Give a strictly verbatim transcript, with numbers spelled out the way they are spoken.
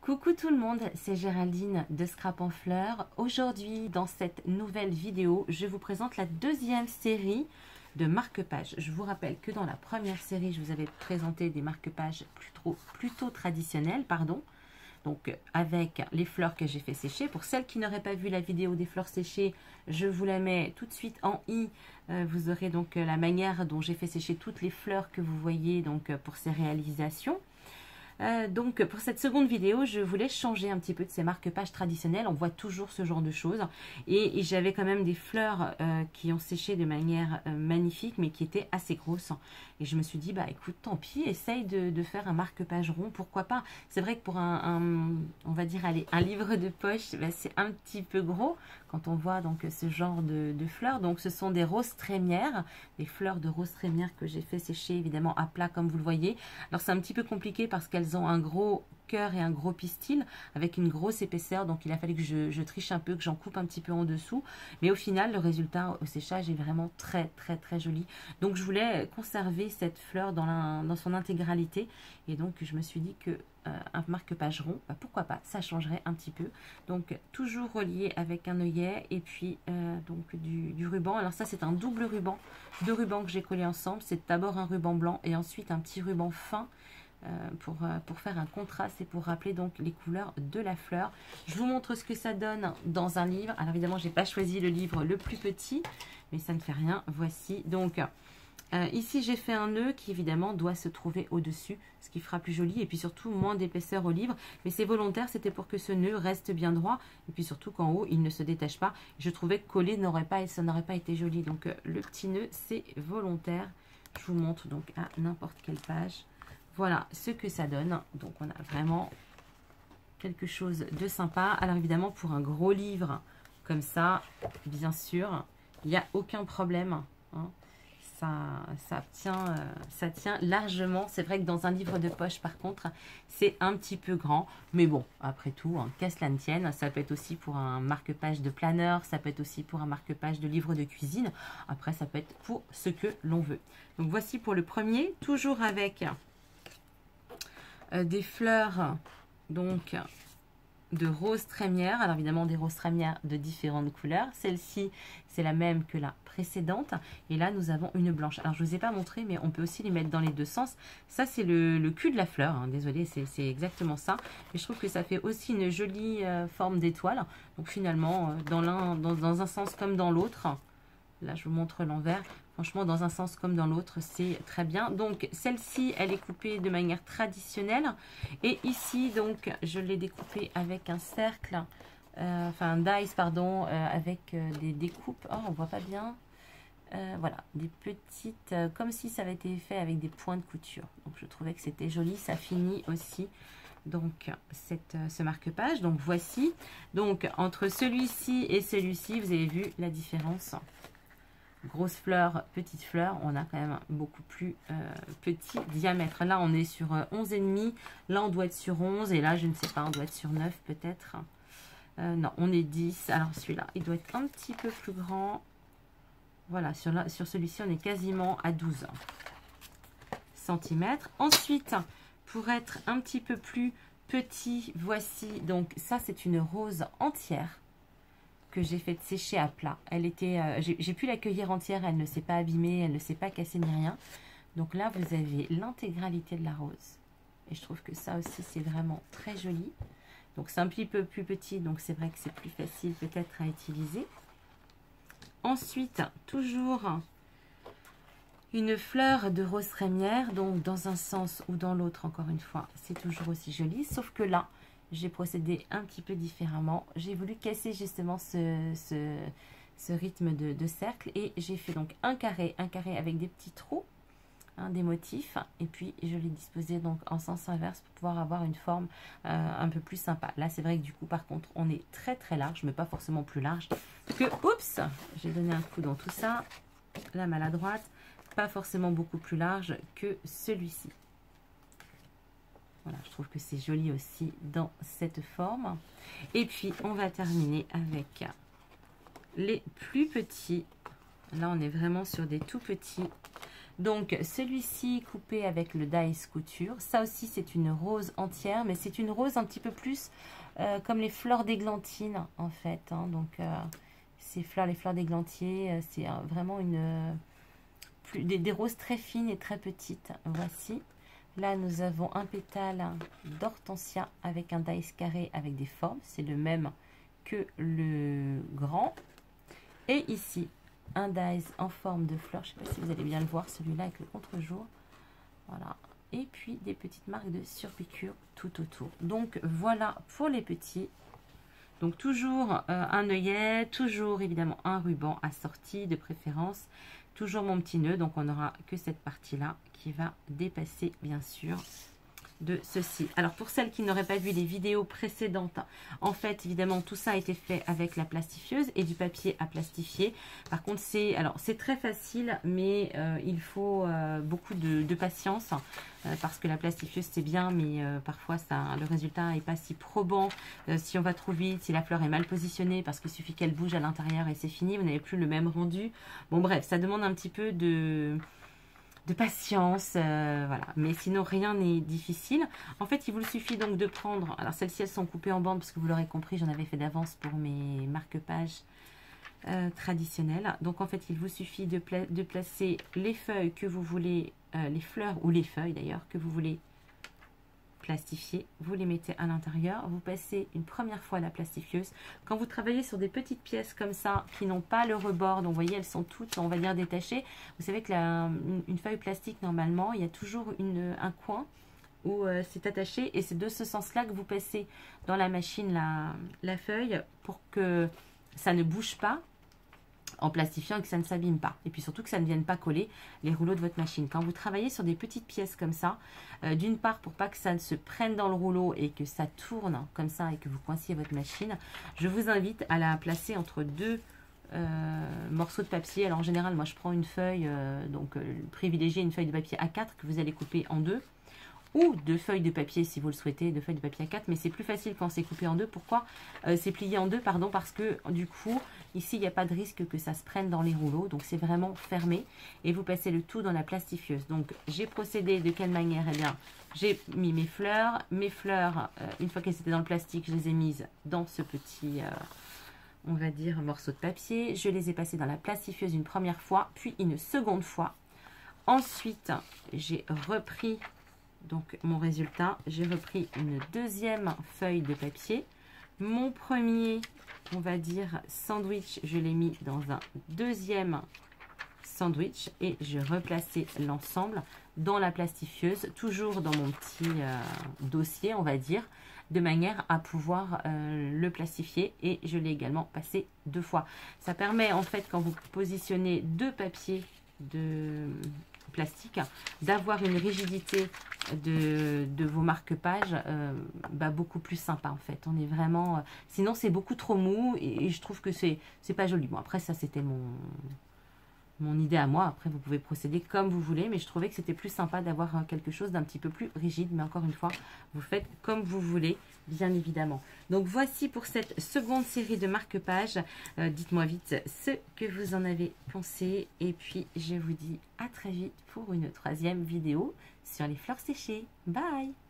Coucou tout le monde, c'est Géraldine de Scrap en Fleurs. Aujourd'hui, dans cette nouvelle vidéo, je vous présente la deuxième série de marque-pages. Je vous rappelle que dans la première série, je vous avais présenté des marque-pages plutôt, plutôt traditionnels, pardon. Donc avec les fleurs que j'ai fait sécher. Pour celles qui n'auraient pas vu la vidéo des fleurs séchées, je vous la mets tout de suite en i. Euh, vous aurez donc la manière dont j'ai fait sécher toutes les fleurs que vous voyez donc pour ces réalisations. Euh, donc pour cette seconde vidéo, je voulais changer un petit peu de ces marque-pages traditionnels. On voit toujours ce genre de choses. Et, et j'avais quand même des fleurs euh, qui ont séché de manière euh, magnifique, mais qui étaient assez grosses. Et je me suis dit, bah écoute, tant pis, essaye de, de faire un marque-page rond, pourquoi pas. C'est vrai que pour un, un, on va dire, allez, un livre de poche, bah, c'est un petit peu gros quand on voit donc ce genre de, de fleurs. Donc ce sont des roses trémières, des fleurs de roses trémières que j'ai fait sécher évidemment à plat comme vous le voyez. Alors c'est un petit peu compliqué parce qu'elles ont un gros cœur et un gros pistil avec une grosse épaisseur, donc il a fallu que je, je triche un peu, que j'en coupe un petit peu en dessous, mais au final le résultat au séchage est vraiment très très très joli. Donc je voulais conserver cette fleur dans, la, dans son intégralité, et donc je me suis dit que euh, un marque-page rond, bah, pourquoi pas, ça changerait un petit peu. Donc toujours relié avec un œillet et puis euh, donc du, du ruban. Alors ça c'est un double ruban, deux rubans que j'ai collés ensemble. C'est d'abord un ruban blanc et ensuite un petit ruban fin Euh, pour, euh, pour faire un contraste et pour rappeler donc les couleurs de la fleur. Je vous montre ce que ça donne dans un livre. Alors évidemment, j'ai pas choisi le livre le plus petit, mais ça ne fait rien. Voici donc euh, ici j'ai fait un nœud qui évidemment doit se trouver au-dessus, ce qui fera plus joli et puis surtout moins d'épaisseur au livre. Mais c'est volontaire, c'était pour que ce nœud reste bien droit et puis surtout qu'en haut il ne se détache pas. Je trouvais que coller n'aurait pas et ça n'aurait pas été joli. Donc euh, le petit nœud c'est volontaire. Je vous montre donc à n'importe quelle page. Voilà ce que ça donne. Donc on a vraiment quelque chose de sympa. Alors évidemment pour un gros livre comme ça, bien sûr, il n'y a aucun problème. Hein. Ça, ça, tient, euh, ça tient largement. C'est vrai que dans un livre de poche par contre, c'est un petit peu grand. Mais bon, après tout, hein, qu'à cela ne tienne, ça peut être aussi pour un marque-page de planeur, ça peut être aussi pour un marque-page de livre de cuisine. Après, ça peut être pour ce que l'on veut. Donc voici pour le premier, toujours avec Euh, des fleurs donc de roses trémières. Alors évidemment des roses trémières de différentes couleurs. Celle-ci c'est la même que la précédente et là nous avons une blanche. Alors je ne vous ai pas montré mais on peut aussi les mettre dans les deux sens. Ça c'est le, le cul de la fleur, hein. Désolée, c'est exactement ça, mais je trouve que ça fait aussi une jolie euh, forme d'étoile. Donc finalement euh, dans l'un dans, dans un sens comme dans l'autre. Là, je vous montre l'envers. Franchement, dans un sens comme dans l'autre, c'est très bien. Donc, celle-ci, elle est coupée de manière traditionnelle. Et ici, donc, je l'ai découpée avec un cercle, euh, enfin un dice, pardon, euh, avec euh, des découpes. Oh, on voit pas bien. Euh, voilà, des petites, euh, comme si ça avait été fait avec des points de couture. Donc, je trouvais que c'était joli. Ça finit aussi donc cette, ce marque-page. Donc, voici. Donc, entre celui-ci et celui-ci, vous avez vu la différence. Grosse fleur, petite fleur, on a quand même beaucoup plus euh, petit diamètre. Là, on est sur euh, onze virgule cinq. Là, on doit être sur onze. Et là, je ne sais pas, on doit être sur neuf peut-être. Euh, non, on est dix. Alors, celui-là, il doit être un petit peu plus grand. Voilà, sur, la, sur celui-ci, on est quasiment à douze centimètres. Ensuite, pour être un petit peu plus petit, voici. Donc, ça, c'est une rose entière que j'ai fait sécher à plat. Elle était, euh, j'ai pu l'accueillir entière, elle ne s'est pas abîmée, elle ne s'est pas cassée ni rien. Donc là, vous avez l'intégralité de la rose. Et je trouve que ça aussi, c'est vraiment très joli. Donc c'est un petit peu plus petit, donc c'est vrai que c'est plus facile peut-être à utiliser. Ensuite, toujours une fleur de rose trémière, donc dans un sens ou dans l'autre, encore une fois, c'est toujours aussi joli. Sauf que là, j'ai procédé un petit peu différemment. J'ai voulu casser justement ce, ce, ce rythme de, de cercle et j'ai fait donc un carré, un carré avec des petits trous, hein, des motifs, et puis je l'ai disposé donc en sens inverse pour pouvoir avoir une forme euh, un peu plus sympa. Là, c'est vrai que du coup, par contre, on est très très large, mais pas forcément plus large que... Oups, j'ai donné un coup dans tout ça, la maladroite, pas forcément beaucoup plus large que celui-ci. Voilà, je trouve que c'est joli aussi dans cette forme. Et puis, on va terminer avec les plus petits. Là, on est vraiment sur des tout petits Donc celui-ci coupé avec le Dies Couture. Ça aussi c'est une rose entière, mais c'est une rose un petit peu plus euh, comme les fleurs d'églantine en fait. Hein. Donc euh, ces fleurs, les fleurs d'églantier, euh, c'est euh, vraiment une euh, plus, des, des roses très fines et très petites. Voici. Là nous avons un pétale d'hortensia avec un dice carré avec des formes. C'est le même que le grand. Et ici un dies en forme de fleur. Je ne sais pas si vous allez bien le voir, celui-là avec le contre-jour. Voilà. Et puis des petites marques de surpiqûre tout autour. Donc voilà pour les petits. Donc toujours euh, un œillet, toujours évidemment un ruban assorti de préférence. Toujours mon petit nœud, donc on n'aura que cette partie-là qui va dépasser bien sûr de ceci. Alors pour celles qui n'auraient pas vu les vidéos précédentes, en fait évidemment tout ça a été fait avec la plastifieuse et du papier à plastifier. Par contre c'est alors c'est très facile, mais euh, il faut euh, beaucoup de, de patience euh, parce que la plastifieuse c'est bien, mais euh, parfois ça, le résultat n'est pas si probant euh, si on va trop vite, si la fleur est mal positionnée, parce qu'il suffit qu'elle bouge à l'intérieur et c'est fini, vous n'avez plus le même rendu. Bon bref, ça demande un petit peu de de patience, euh, voilà. Mais sinon, rien n'est difficile. En fait, il vous suffit donc de prendre... Alors, celles-ci, elles sont coupées en bandes, parce que vous l'aurez compris, j'en avais fait d'avance pour mes marque-pages euh, traditionnels. Donc, en fait, il vous suffit de, pla de placer les feuilles que vous voulez, euh, les fleurs, ou les feuilles d'ailleurs, que vous voulez plastifier. Vous les mettez à l'intérieur. Vous passez une première fois la plastifieuse. Quand vous travaillez sur des petites pièces comme ça, qui n'ont pas le rebord, donc vous voyez, elles sont toutes, on va dire, détachées. Vous savez que la, une, une feuille plastique, normalement, il y a toujours une, un coin où euh, c'est attaché. Et c'est de ce sens-là que vous passez dans la machine la, la feuille pour que ça ne bouge pas, en plastifiant et que ça ne s'abîme pas. Et puis surtout que ça ne vienne pas coller les rouleaux de votre machine. Quand vous travaillez sur des petites pièces comme ça, euh, d'une part pour pas que ça ne se prenne dans le rouleau et que ça tourne comme ça et que vous coinciez votre machine, je vous invite à la placer entre deux euh, morceaux de papier. Alors en général, moi je prends une feuille, euh, donc euh, privilégier une feuille de papier A quatre que vous allez couper en deux, ou deux feuilles de papier si vous le souhaitez, deux feuilles de papier A quatre, mais c'est plus facile quand c'est coupé en deux. Pourquoi euh, c'est plié en deux, pardon, parce que du coup, ici, il n'y a pas de risque que ça se prenne dans les rouleaux, donc c'est vraiment fermé, et vous passez le tout dans la plastifieuse. Donc, j'ai procédé de quelle manière? Eh bien, j'ai mis mes fleurs, mes fleurs, euh, une fois qu'elles étaient dans le plastique, je les ai mises dans ce petit... Euh, on va dire morceau de papier. Je les ai passées dans la plastifieuse une première fois, puis une seconde fois. Ensuite, j'ai repris... Donc, mon résultat, j'ai repris une deuxième feuille de papier. Mon premier, on va dire, sandwich, je l'ai mis dans un deuxième sandwich et je replaçais l'ensemble dans la plastifieuse, toujours dans mon petit euh, dossier, on va dire, de manière à pouvoir euh, le plastifier, et je l'ai également passé deux fois. Ça permet, en fait, quand vous positionnez deux papiers de... plastique, d'avoir une rigidité de, de vos marque-pages euh, bah, beaucoup plus sympa en fait. On est vraiment... Euh, sinon c'est beaucoup trop mou et, et je trouve que c'est c'est pas joli. Bon après ça c'était mon, mon idée à moi. Après vous pouvez procéder comme vous voulez, mais je trouvais que c'était plus sympa d'avoir quelque chose d'un petit peu plus rigide. Mais encore une fois, vous faites comme vous voulez, bien évidemment. Donc voici pour cette seconde série de marque-pages. Euh, dites-moi vite ce que vous en avez pensé. Et puis je vous dis à très vite pour une troisième vidéo sur les fleurs séchées. Bye!